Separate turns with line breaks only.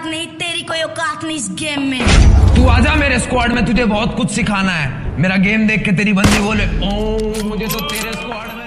बात नहीं, तेरी कोई औकात नहीं इस गेम में।
तू आजा मेरे स्क्वाड में, तुझे बहुत कुछ सिखाना है। मेरा गेम देख के तेरी बंदी बोले ओ मुझे तो तेरे स्क्वाड में